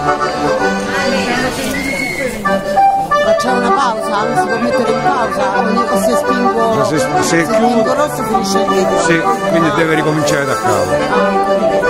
Facciamo una pausa? Si può mettere in pausa? Se spingo, se spingo rosso finisce il video. Sì, quindi deve ricominciare da capo.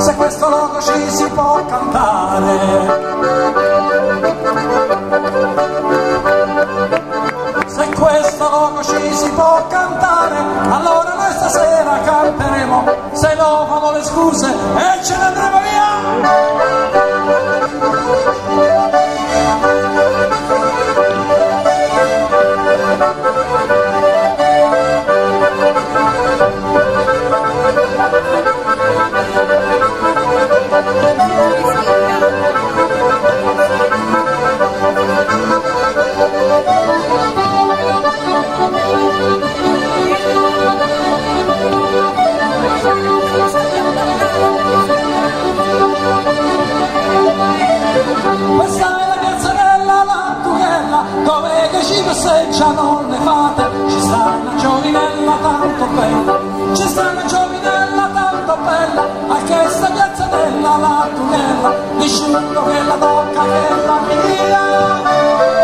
se questo logo ci si può cantare. Se questo logo ci si può cantare, allora noi stasera canteremo, se no fanno le scuse e ce ne andremo via. Questa è la piazza della Lattughella, dove che ci passeggiano le fate. Ci sta una giovinella tanto bella, ci sta una giovinella tanto bella, a questa piazza della Lattughella, nessuno che la tocca che la mia.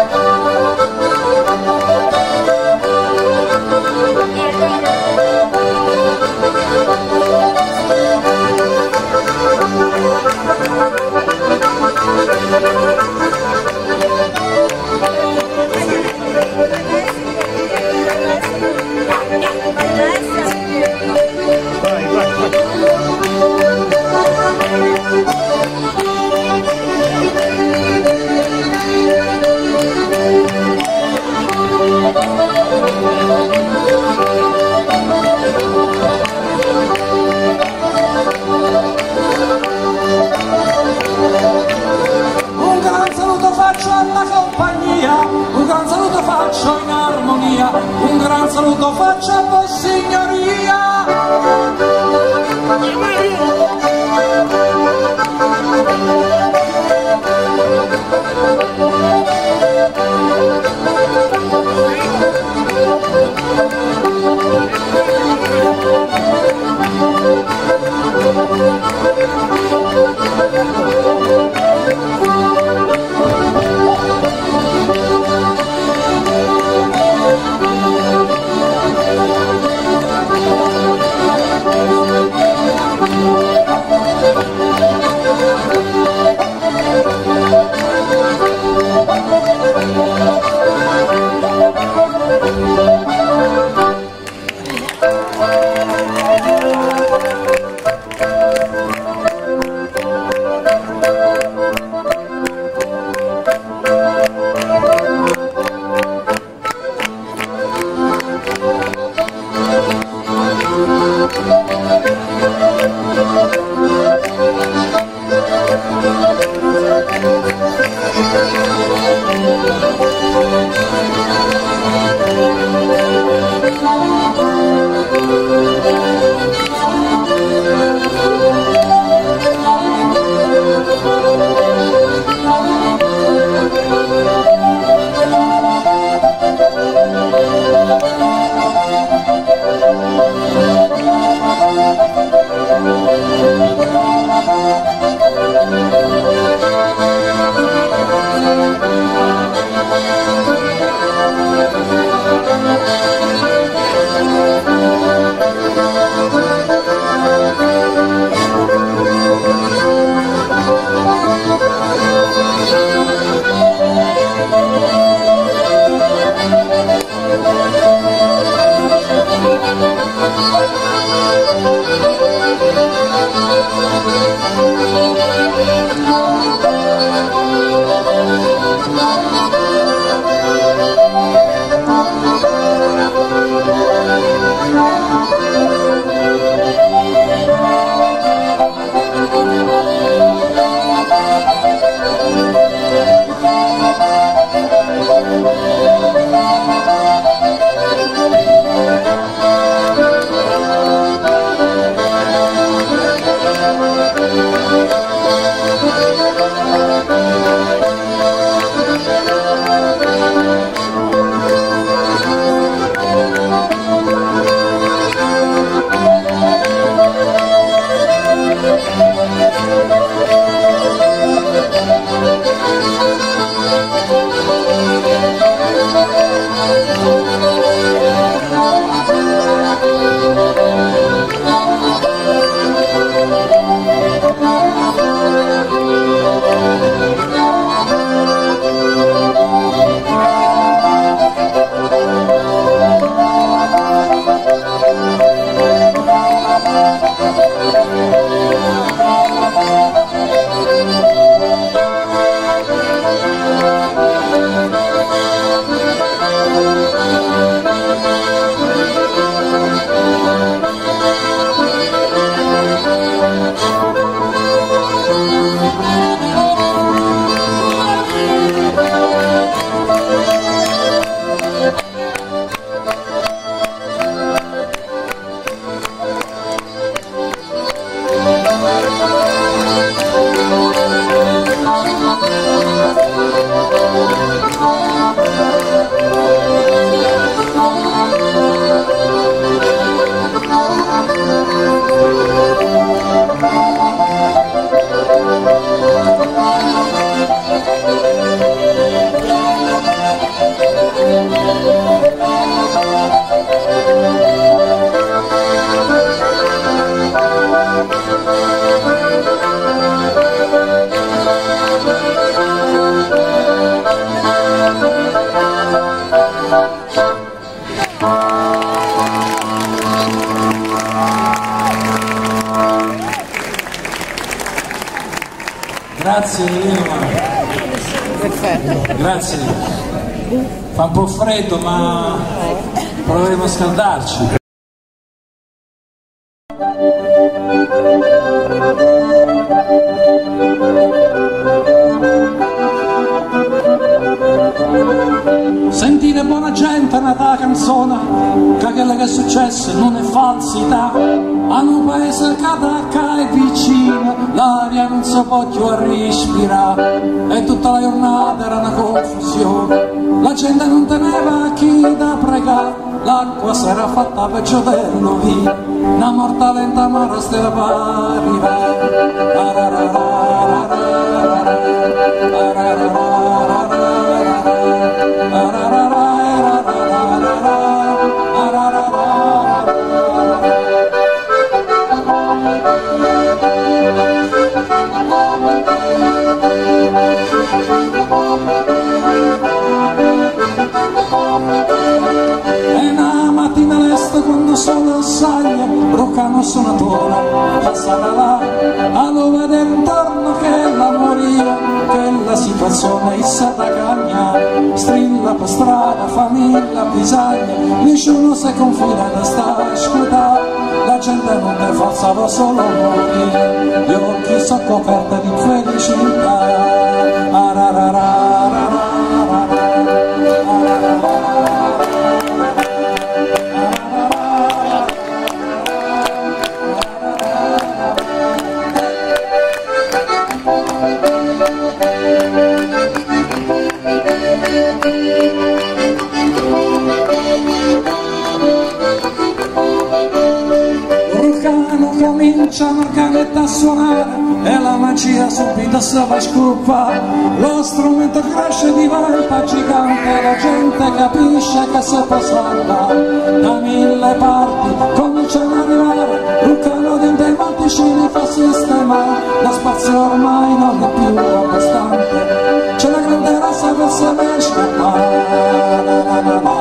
Un gran saluto faccio alla compagnia, un gran saluto faccio in armonia, un gran saluto faccio a voi signoria. Grazie Elena. Perfetto. Grazie. Fa un po' freddo ma proveremo a scaldarci. Sentite buona gente, nata canzone, che quello che è successo non è falsità. A un paese che attacca è vicino, l'aria non si può più respirare, e tutta la giornata era una confusione, la gente non teneva a chi da pregare, l'acqua si era fatta peggio dell'ovino, una morta lenta ma restava per arrivare. E una mattina lesta quando sono assaglia, Roccano suonatore, passava là, a lo vedere intorno che la moria, che la situazione è stata cagna, strilla per strada, famiglia, bisagna, nessuno si confida da sta scuda, la gente non per forza va solo morire, gli occhi sono coperti di felicità. Cominciano canette a suonare e la magia subito si va a scoppare, lo strumento cresce, diventa gigante, la gente capisce che si può salvare, da mille parti cominciano ad arrivare, Roccano dentro i matticini fa sistemare, lo spazio ormai non è più abbastanza, c'è una grande rassa per saper scappare.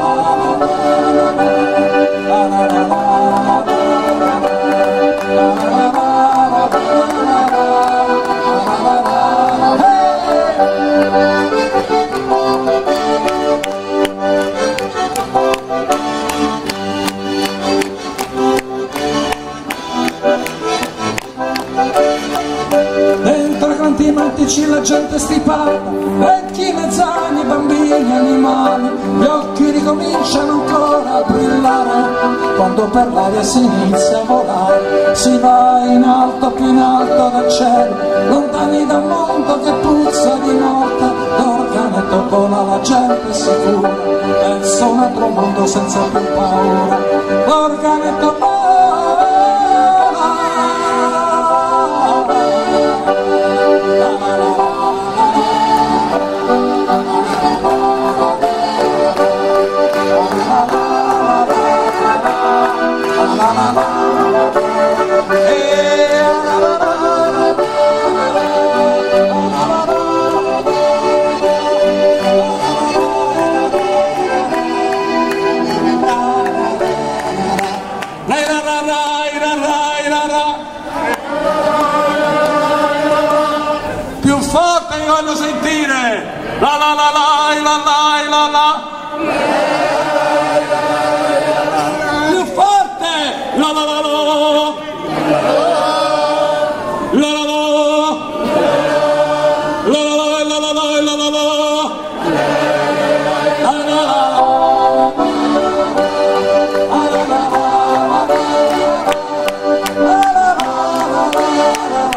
La gente stipata, vecchi, mezzani, bambini, animali, gli occhi ricominciano ancora a brillare, quando per l'aria si inizia a volare, si va in alto, più in alto dal cielo, lontani dal mondo che puzza di morte, l'organetto vola, la gente sicura, verso un altro mondo senza più paura, l'organetto vola. Più forte mi voglio sentire, la la la la la la la la, più forte, la la la la la la la la la la la.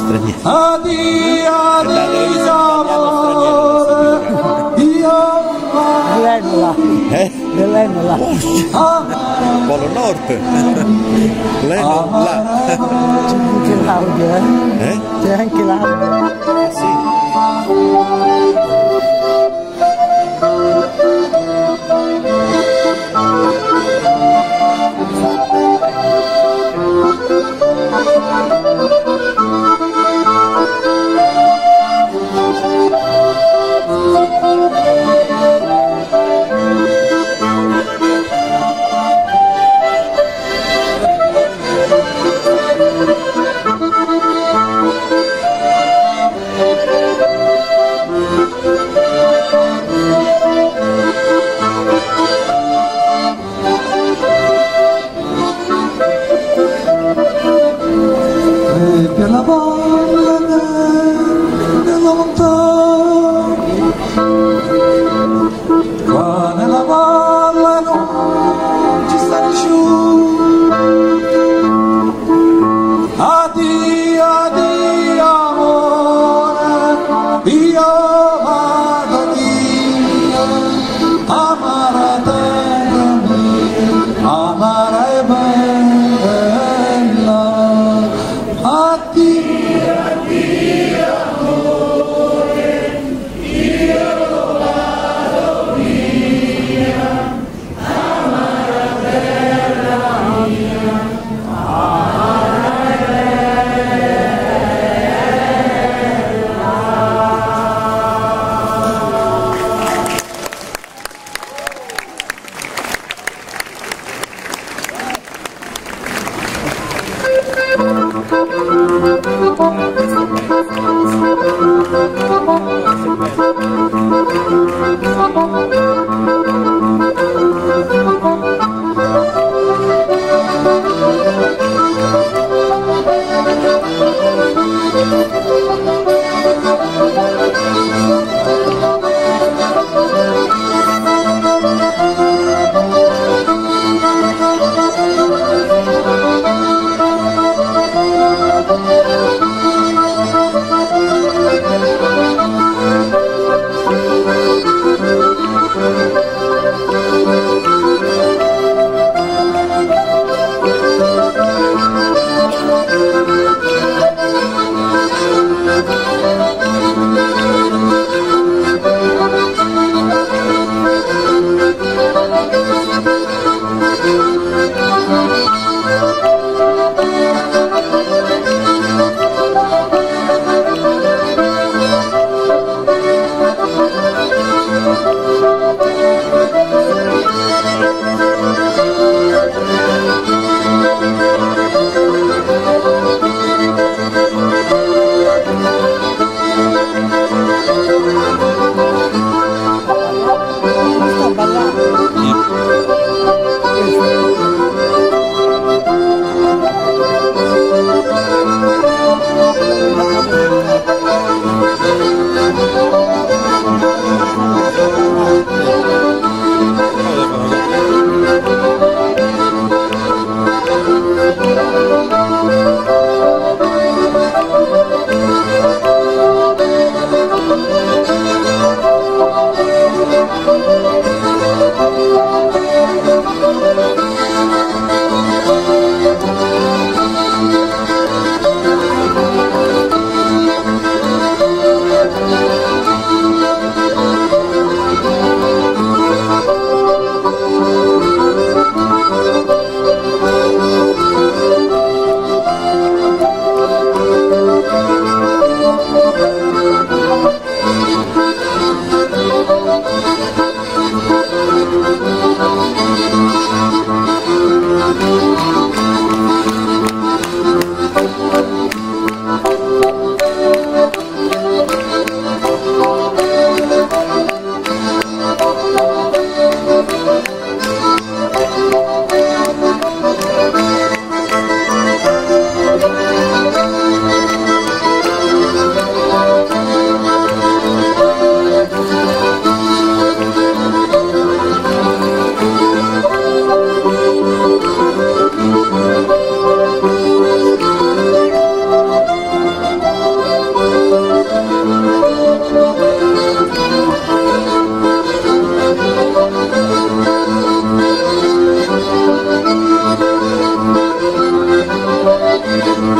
straniero. Addio, addio, amore, io Lennola. Lennola. Polo Nord. Lennola. C'è anche l'audio, C'è anche l'audio. Sì. per la valle della lontana, qua nella valle non ci sta nessuno. Addio, addio amore, io vado via, amara terra mia, amara e bella. Addio, addio amore, io vado via, amara terra mia, amara e bella.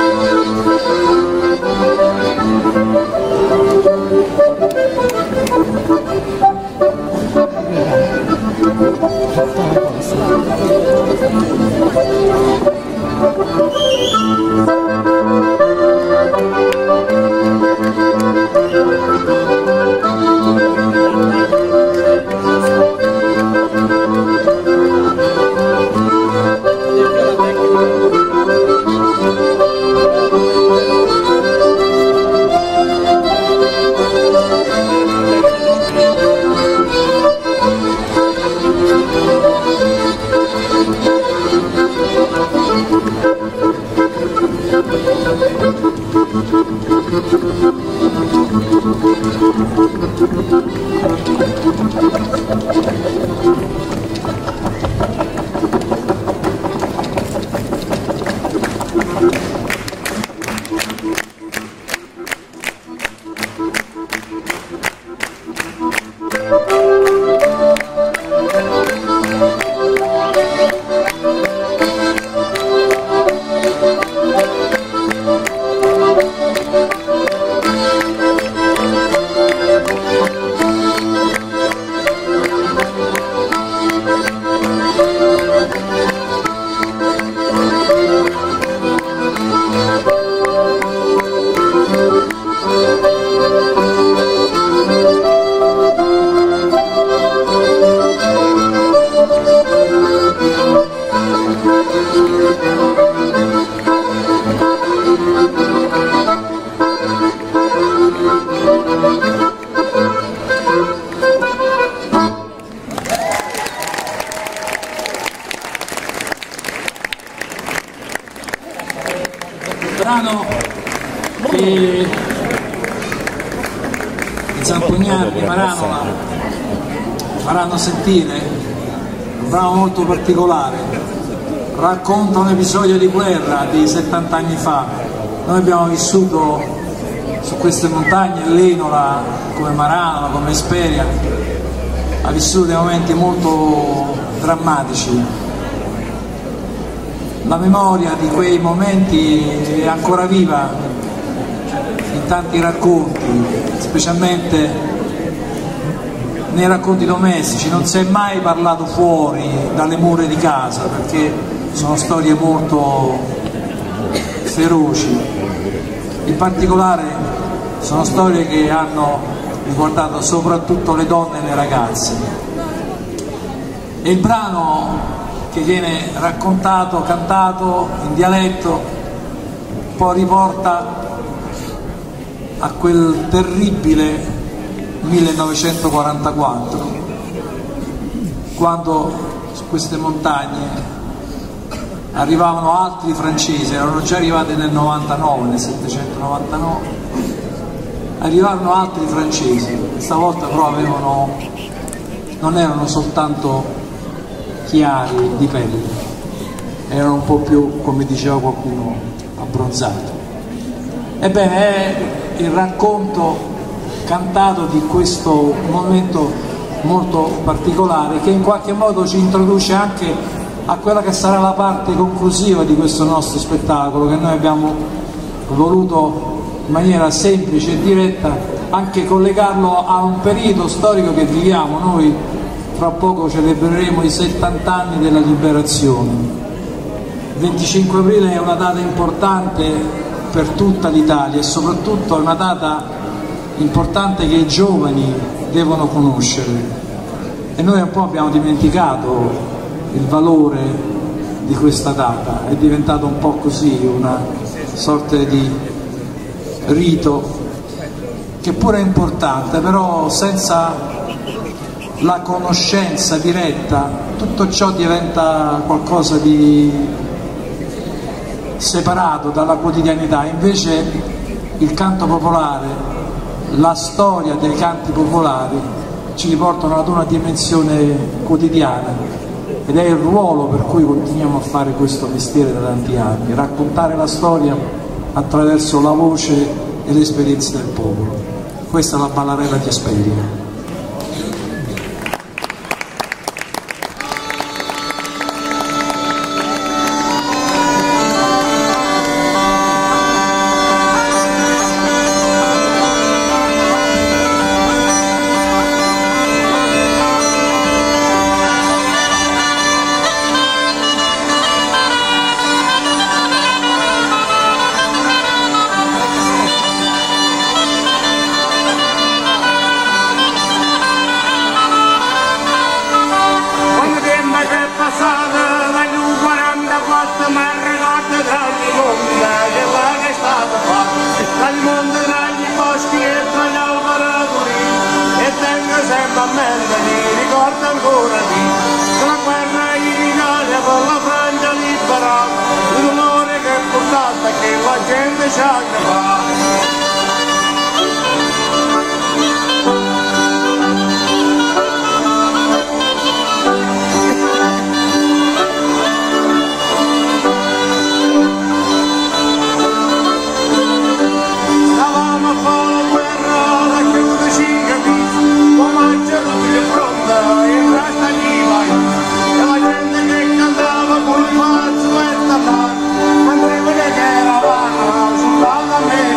brano che i zampognari di Maranola faranno sentire, un brano molto particolare, racconta un episodio di guerra di 70 anni fa. Noi abbiamo vissuto su queste montagne, l'Enola come Maranola, come Esperia, ha vissuto dei momenti molto drammatici. La memoria di quei momenti è ancora viva in tanti racconti, specialmente nei racconti domestici. Non si è mai parlato fuori dalle mura di casa perché sono storie molto feroci. In particolare sono storie che hanno riguardato soprattutto le donne e le ragazze. E il brano che viene raccontato, cantato in dialetto, poi riporta a quel terribile 1944, quando su queste montagne arrivavano altri francesi, erano già arrivati nel 99, nel 799, arrivarono altri francesi, stavolta però non erano soltanto chiari di pelle, erano un po' più, come diceva qualcuno, abbronzati. Ebbene, è il racconto cantato di questo momento molto particolare che in qualche modo ci introduce anche a quella che sarà la parte conclusiva di questo nostro spettacolo, che noi abbiamo voluto in maniera semplice e diretta anche collegarlo a un periodo storico che viviamo. Noi fra poco celebreremo i 70 anni della liberazione. Il 25 aprile è una data importante per tutta l'Italia e soprattutto è una data importante che i giovani devono conoscere. E noi un po' abbiamo dimenticato il valore di questa data, è diventato un po' così, una sorta di rito che pure è importante, però senza la conoscenza diretta tutto ciò diventa qualcosa di separato dalla quotidianità. Invece il canto popolare, la storia dei canti popolari ci riportano ad una dimensione quotidiana ed è il ruolo per cui continuiamo a fare questo mestiere da tanti anni, raccontare la storia attraverso la voce e le esperienze del popolo. Questa è la ballarella di Esperia. 15 anni fa. Stavamo a fare la guerra da chiudere 5 mesi, ma mangia tutti che pronta e resta lì vai. E la gente che cantava con il mazzo e la mano, mentre quelle che eravamo sull'altra me.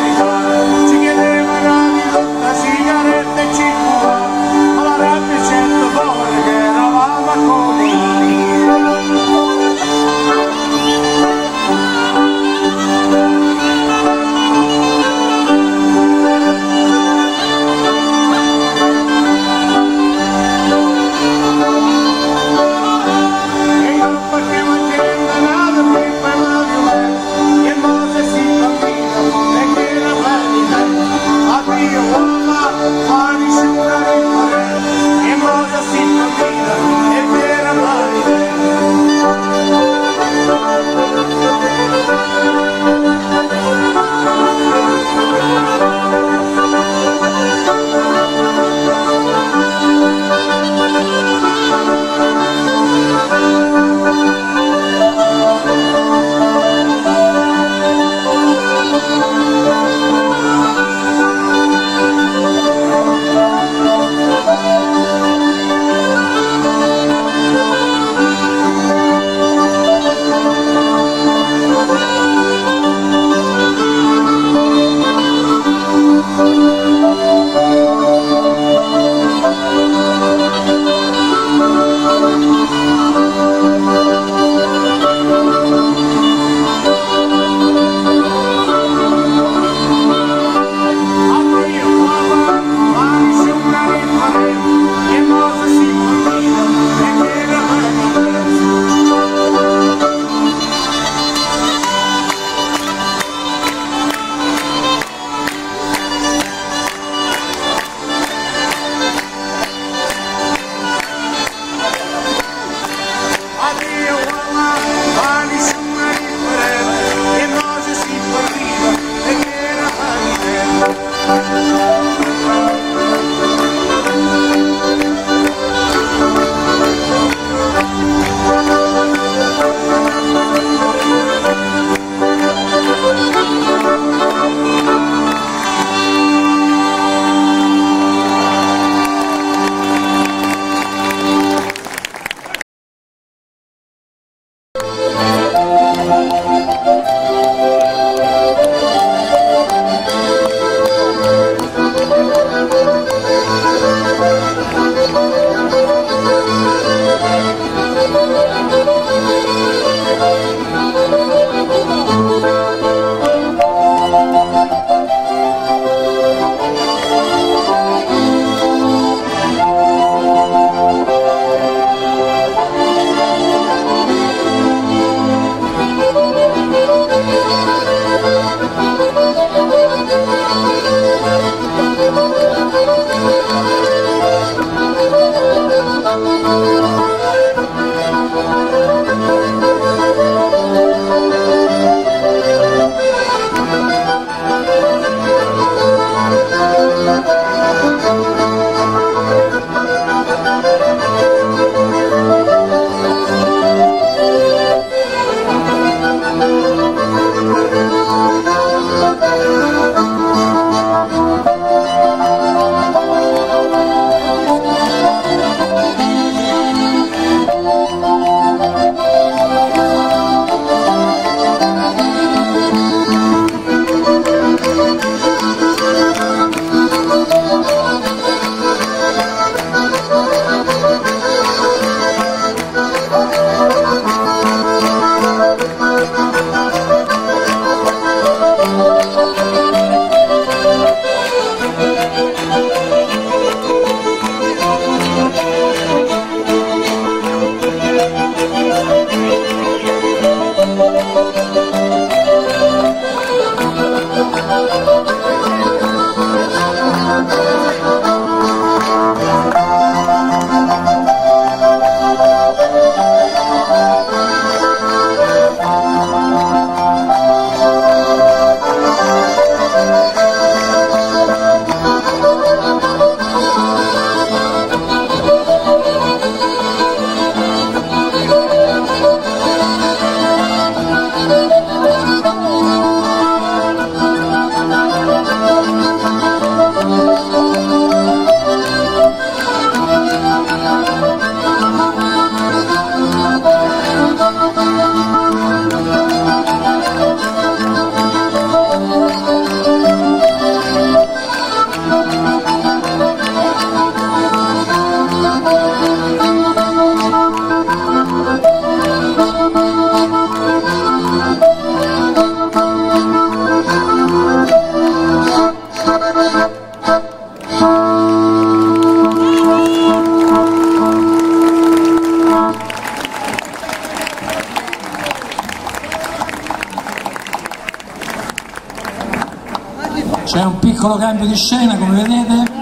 C'è un piccolo cambio di scena, come vedete.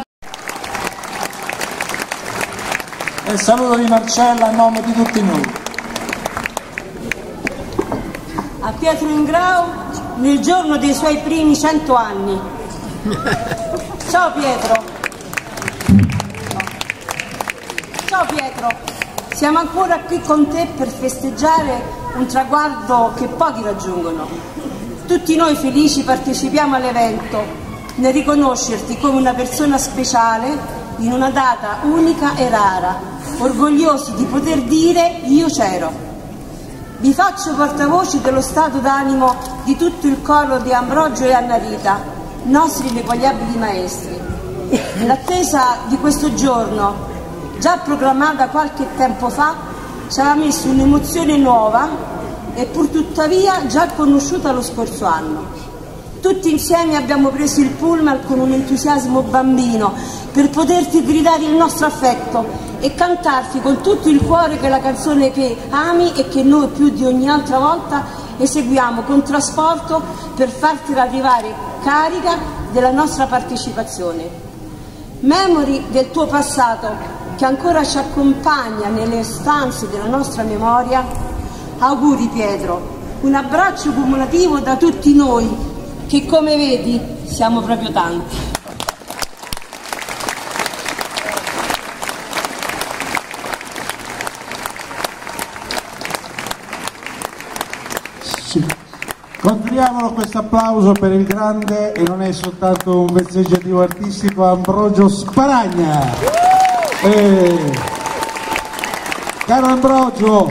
E il saluto di Marcella a nome di tutti noi. A Pietro Ingrao nel giorno dei suoi primi 100 anni. Ciao Pietro. Ciao Pietro, siamo ancora qui con te per festeggiare un traguardo che pochi raggiungono. Tutti noi felici partecipiamo all'evento nel riconoscerti come una persona speciale in una data unica e rara, orgogliosi di poter dire io c'ero. Vi faccio portavoce dello stato d'animo di tutto il coro di Ambrogio e Annarita, nostri ineguagliabili maestri. L'attesa di questo giorno, già proclamata qualche tempo fa, ci ha messo un'emozione nuova e pur tuttavia già conosciuta lo scorso anno. Tutti insieme abbiamo preso il pullman con un entusiasmo bambino per poterti gridare il nostro affetto e cantarti con tutto il cuore quella canzone che ami e che noi più di ogni altra volta eseguiamo con trasporto per farti arrivare carica della nostra partecipazione. Memori del tuo passato che ancora ci accompagna nelle stanze della nostra memoria. Auguri Pietro, un abbraccio cumulativo da tutti noi che, come vedi, siamo proprio tanti. Sì. Continuiamolo questo applauso per il grande, e non è soltanto un vezzeggiativo artistico, Ambrogio Sparagna. Caro Ambrogio,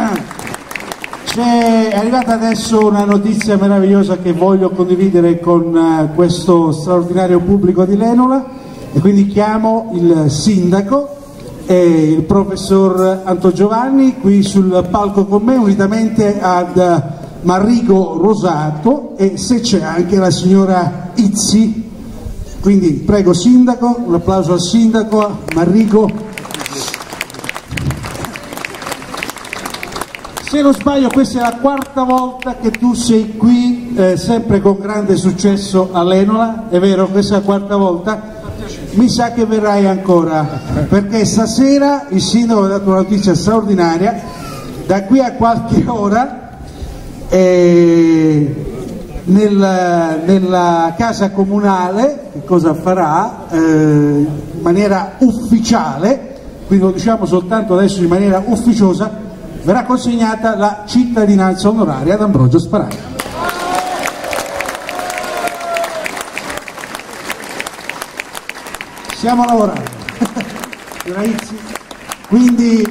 è arrivata adesso una notizia meravigliosa che voglio condividere con questo straordinario pubblico di Lenola, e quindi chiamo il sindaco e il professor Antogiovanni qui sul palco con me, unitamente ad Marrigo Rosato, e se c'è anche la signora Izzi. Quindi prego sindaco, un applauso al sindaco, Marrigo. Se non sbaglio questa è la quarta volta che tu sei qui, sempre con grande successo a Lenola, è vero? Questa è la quarta volta? Mi sa che verrai ancora, perché stasera il sindaco ha dato una notizia straordinaria. Da qui a qualche ora nella casa comunale, che cosa farà in maniera ufficiale, quindi lo diciamo soltanto adesso in maniera ufficiosa, verrà consegnata la cittadinanza onoraria ad Ambrogio Sparagna. Stiamo lavorando. Quindi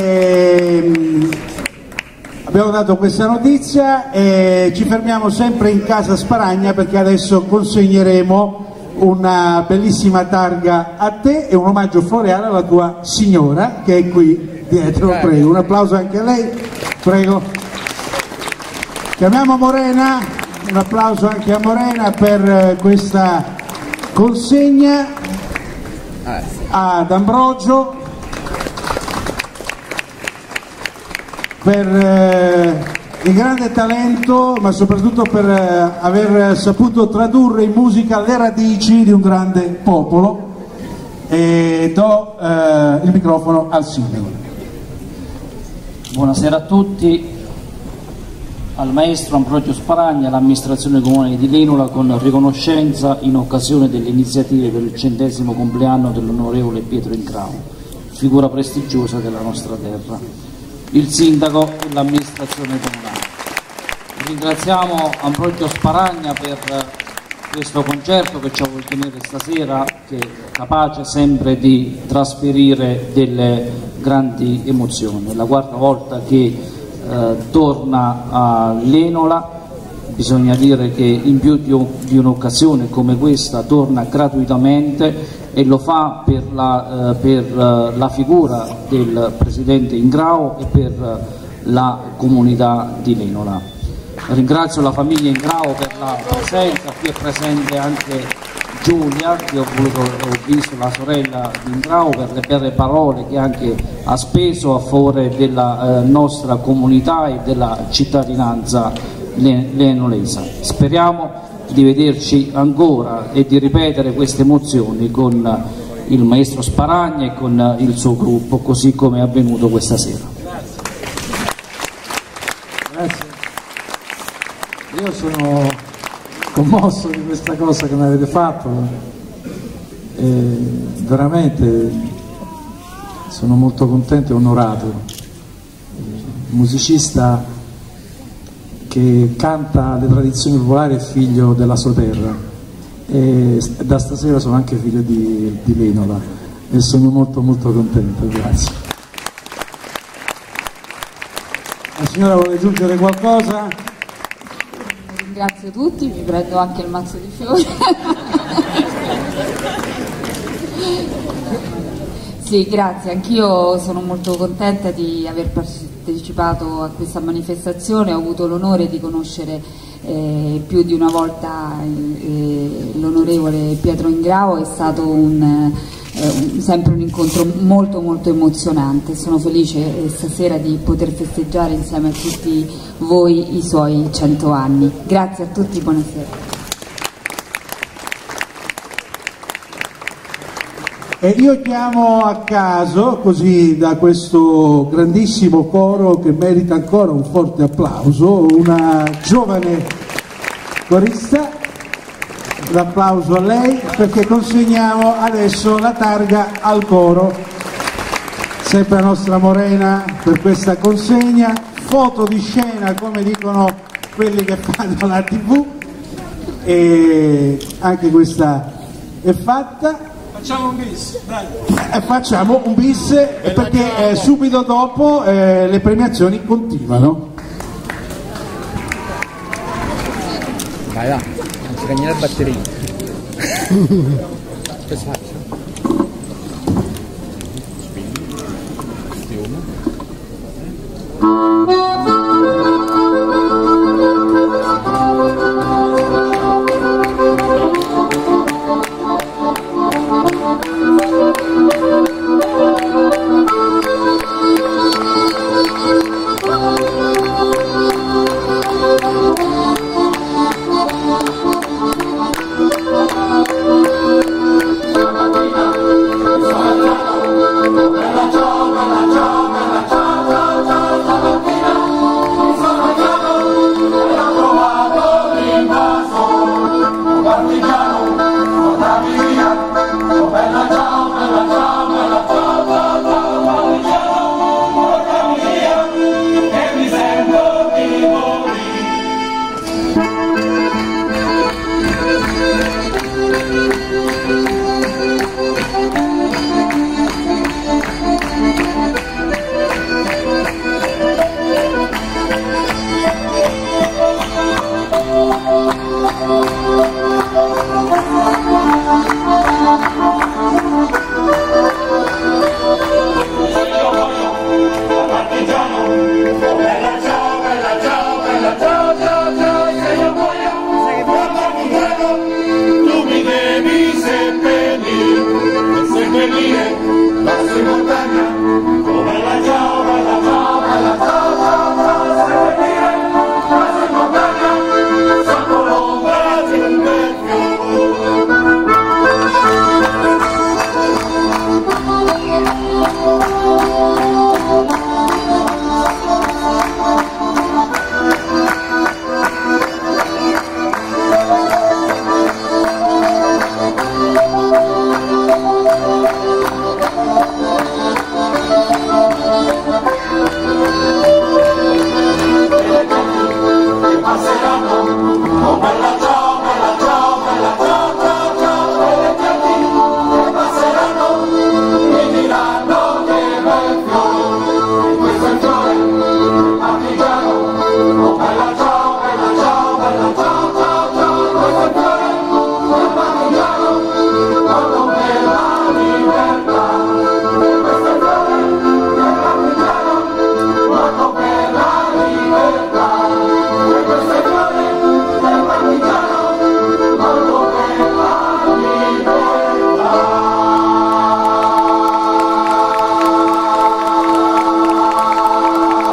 abbiamo dato questa notizia e ci fermiamo sempre in casa Sparagna, perché adesso consegneremo una bellissima targa a te e un omaggio floreale alla tua signora che è qui dietro. Prego, un applauso anche a lei, prego. Chiamiamo Morena, un applauso anche a Morena per questa consegna ad Ambrogio, per il grande talento, ma soprattutto per aver saputo tradurre in musica le radici di un grande popolo. E do il microfono al sindaco. Buonasera a tutti. Al maestro Ambrogio Sparagna, all'amministrazione comunale di Lenola, con riconoscenza in occasione delle iniziative per il 100° compleanno dell'onorevole Pietro Ingrao, figura prestigiosa della nostra terra, il sindaco e l'amministrazione comunale. Ringraziamo Ambrogio Sparagna per questo concerto che ci ha voluto tenere stasera, che è capace sempre di trasferire delle grandi emozioni. È la quarta volta che torna a Lenola. Bisogna dire che in più di un'occasione come questa torna gratuitamente, e lo fa per la figura del presidente Ingrao e per la comunità di Lenola. Ringrazio la famiglia Ingrao per la presenza, qui è presente anche Giulia, che ho visto, la sorella di Ingrao, per le belle parole che anche ha speso a favore della nostra comunità e della cittadinanza lenolese. Speriamo di vederci ancora e di ripetere queste emozioni con il maestro Sparagna e con il suo gruppo, così come è avvenuto questa sera. Grazie. Io sono commosso di questa cosa che mi avete fatto, veramente sono molto contento e onorato. Un musicista che canta le tradizioni popolari è figlio della sua terra, e da stasera sono anche figlio di Lenola e sono molto contento. Grazie. La signora vuole aggiungere qualcosa? Ringrazio tutti, vi prendo anche il mazzo di fiori. Sì, grazie, anch'io sono molto contenta di aver partecipato a questa manifestazione, ho avuto l'onore di conoscere più di una volta l'onorevole Pietro Ingrao, è stato sempre un incontro molto emozionante. Sono felice stasera di poter festeggiare insieme a tutti voi i suoi 100 anni. Grazie a tutti, buonasera. E io chiamo a caso, così da questo grandissimo coro che merita ancora un forte applauso, una giovane corista. L'applauso a lei, perché consegniamo adesso la targa al coro. Sempre la nostra Morena per questa consegna. Foto di scena, come dicono quelli che fanno la TV, e anche questa è fatta. Facciamo un bis, dai. Facciamo un bis perché subito dopo le premiazioni continuano. Vai là, non si cagna la batteria. Che faccio?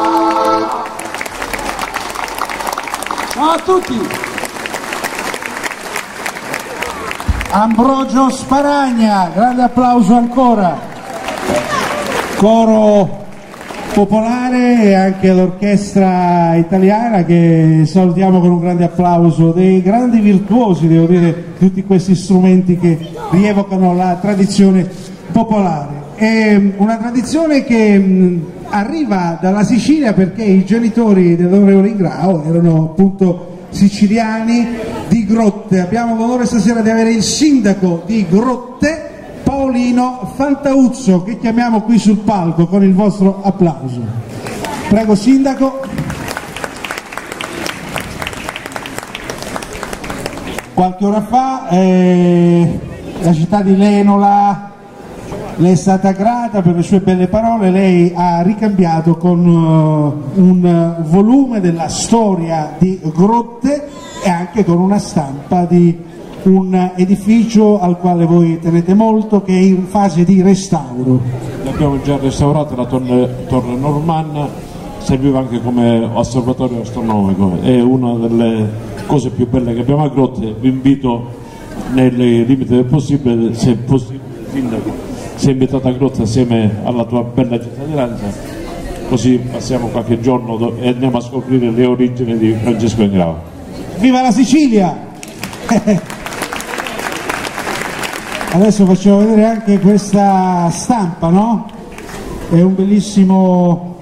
Ciao a tutti! Ambrogio Sparagna, grande applauso ancora. Coro popolare e anche l'orchestra italiana che salutiamo con un grande applauso, dei grandi virtuosi, devo dire, tutti questi strumenti che rievocano la tradizione popolare. È una tradizione che arriva dalla Sicilia perché i genitori dell'onorevole Ingrao erano appunto siciliani di Grotte. Abbiamo l'onore stasera di avere il sindaco di Grotte, Paolino Fantauzzo, che chiamiamo qui sul palco con il vostro applauso. Prego sindaco. Qualche ora fa la città di Lenola le è stata grata per le sue belle parole. Lei ha ricambiato con un volume della storia di Grotte e anche con una stampa di un edificio al quale voi tenete molto, che è in fase di restauro. L'abbiamo già restaurata, la torre normanna, serviva anche come osservatorio astronomico, è una delle cose più belle che abbiamo a Grotte. Vi invito nei limiti del possibile, se possibile, sindaco, sei invitato a Grotte assieme alla tua bella cittadinanza, così passiamo qualche giorno e andiamo a scoprire le origini di Francesco Ingrao. Viva la Sicilia! Adesso facciamo vedere anche questa stampa, no? È un bellissimo...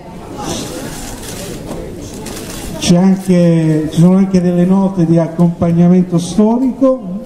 ci sono anche delle note di accompagnamento storico.